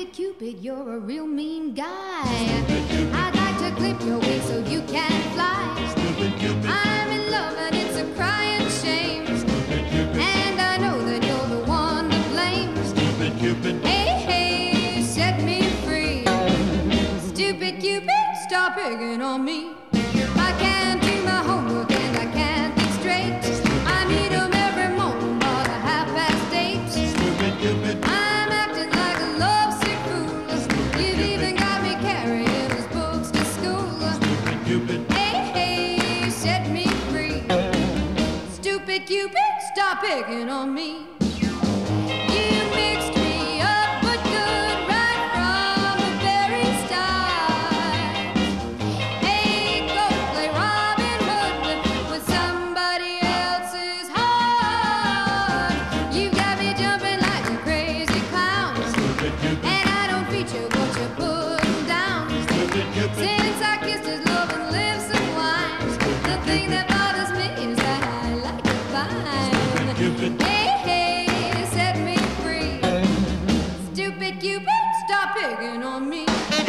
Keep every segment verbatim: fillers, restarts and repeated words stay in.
Stupid Cupid, you're a real mean guy. I'd like to clip your wings so you can fly. Stupid Cupid, I'm in love and it's a crying shame. Stupid Cupid, And I know that you're the one to blame. Stupid Cupid, Hey, hey, set me free. Stupid Cupid, stop picking on me. I can't do my homework and I can't think straight. I need 'em every morning about a half past eight. Stupid Cupid, I'm acting like a lovesick fool. You've even got me carrying his books to school. Stupid Cupid, Hey, hey, set me free. Stupid Cupid, stop picking on me. You mixed me up but good right from the very start. Hey, go play Robin Hood with somebody else's heart. You got me jumping like a crazy clown, Stupid Cupid, and I don't feature what you're putting down. Stupid Cupid, Since I kissed his love and lips and wine, the thing that bothers me is that I like it fine. Cupid, Hey, hey, set me free. Stupid Cupid, stop picking on me.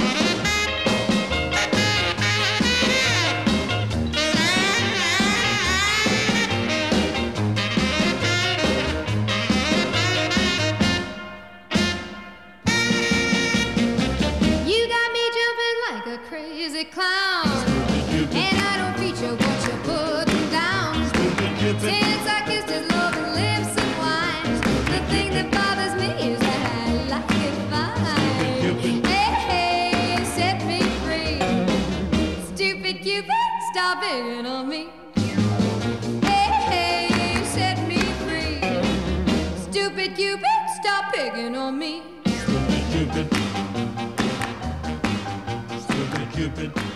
You got me jumping like a crazy clown, Cupid, and I don't feature what you're putting down. Stupid Cupid, Since I kissed his love and lips and wine, the thing that bothers me is that I like it fine. Hey, hey, set me free. Stupid Cupid, stop picking on me. Hey, hey, set me free. Stupid Cupid, stop picking on me. Stupid Cupid, Stupid Cupid.